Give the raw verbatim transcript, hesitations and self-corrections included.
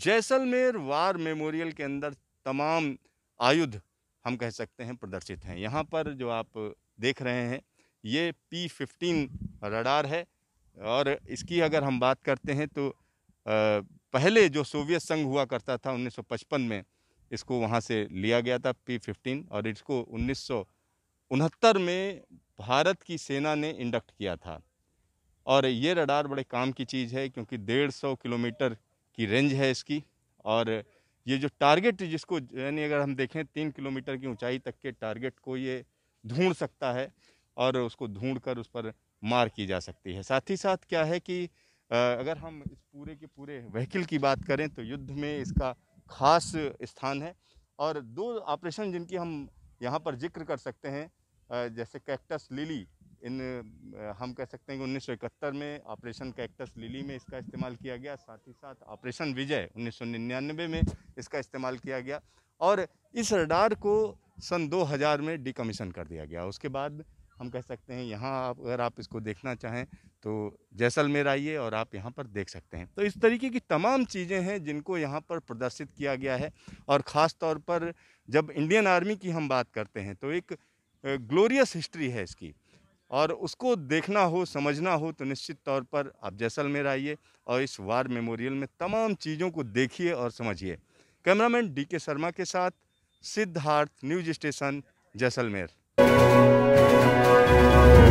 Jaisalmer war memorial के अंदर तमाम आयुध हम कह सकते हैं प्रदर्शित हैं। यहाँ पर जो आप देख रहे हैं ये पी फिफ्टीन रडार है और इसकी अगर हम बात करते हैं तो आ, पहले जो सोवियत संघ हुआ करता था उन्नीस सौ पचपन में इसको वहाँ से लिया गया था पी फिफ्टीन और इसको उन्नीस सौ उनहत्तर में भारत की सेना ने इंडक्ट किया था। और ये रडार बड़े काम की चीज़ है क्योंकि डेढ़ सौ किलोमीटर की रेंज है इसकी और ये जो टारगेट जिसको यानी अगर हम देखें तीन किलोमीटर की ऊंचाई तक के टारगेट को ये ढूंढ सकता है और उसको ढूंढ कर उस पर मार की जा सकती है। साथ ही साथ क्या है कि अगर हम इस पूरे के पूरे व्हीकल की बात करें तो युद्ध में इसका खास स्थान है। और दो ऑपरेशन जिनकी हम यहाँ पर जिक्र कर सकते हैं जैसे कैक्टस लिली, इन हम कह सकते हैं कि उन्नीस सौ इकहत्तर में ऑपरेशन कैक्टस लिली में इसका इस्तेमाल किया गया। साथ ही साथ ऑपरेशन विजय उन्नीस सौ निन्यानवे में इसका इस्तेमाल किया गया और इस रडार को सन दो हज़ार में डिकमीशन कर दिया गया। उसके बाद हम कह सकते हैं यहाँ आप अगर आप इसको देखना चाहें तो जैसलमेर आइए और आप यहाँ पर देख सकते हैं। तो इस तरीके की तमाम चीज़ें हैं जिनको यहाँ पर प्रदर्शित किया गया है। और ख़ास तौर पर जब इंडियन आर्मी की हम बात करते हैं तो एक ग्लोरियस हिस्ट्री है इसकी और उसको देखना हो समझना हो तो निश्चित तौर पर आप जैसलमेर आइए और इस वार मेमोरियल में तमाम चीज़ों को देखिए और समझिए। कैमरामैन डी के शर्मा के साथ सिद्धार्थ, न्यूज़ स्टेशन जैसलमेर।